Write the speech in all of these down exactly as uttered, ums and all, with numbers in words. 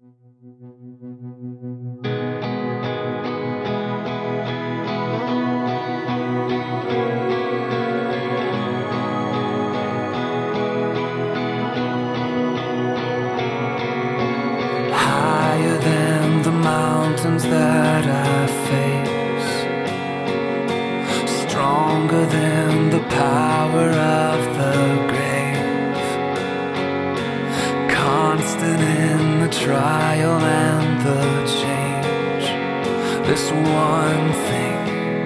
Higher than the mountains that I face, stronger than the power of the grave, constant in the trial and the change. This one thing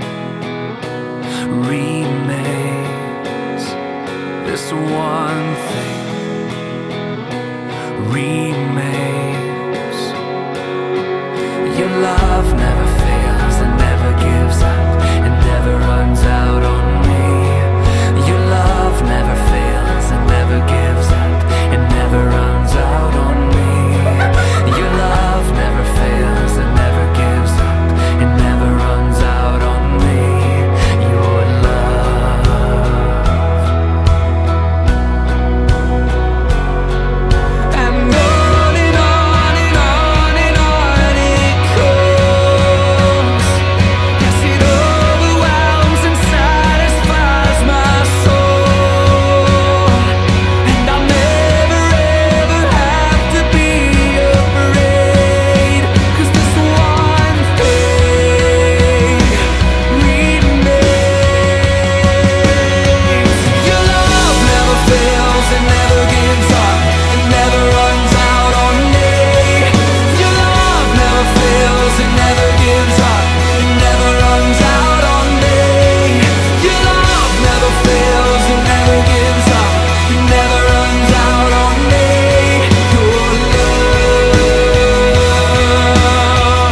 remains. This one thing remains. Your love never fails and never gives up and never runs out on me. Your love never fails and never gives up and never runs out on me. Your love never fails and never gives up and never runs out on me. Your love. And on and on and on and on it goes. Yes, it overwhelms and satisfies my soul. And I'll never ever have to be afraid, 'cause this one thing remains. Your love never fails and never gives up and never runs out on me. Your love never fails and never gives up and never runs out on me. Your love never fails and never gives up and never runs out on me. Your love.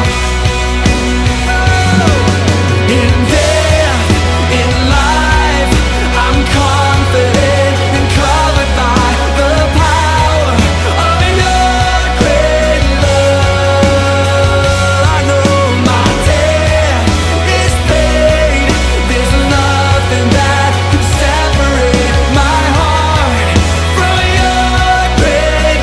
In death, in life, I'm confident and covered by the power of your great love. I know my debt is paid. There's nothing that can separate my heart from your great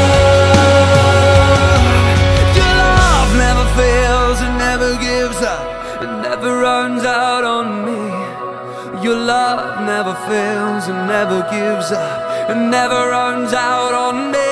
love. Your love never fails and never gives up and never runs out on me. Your love never fails and never gives up and never runs out on me.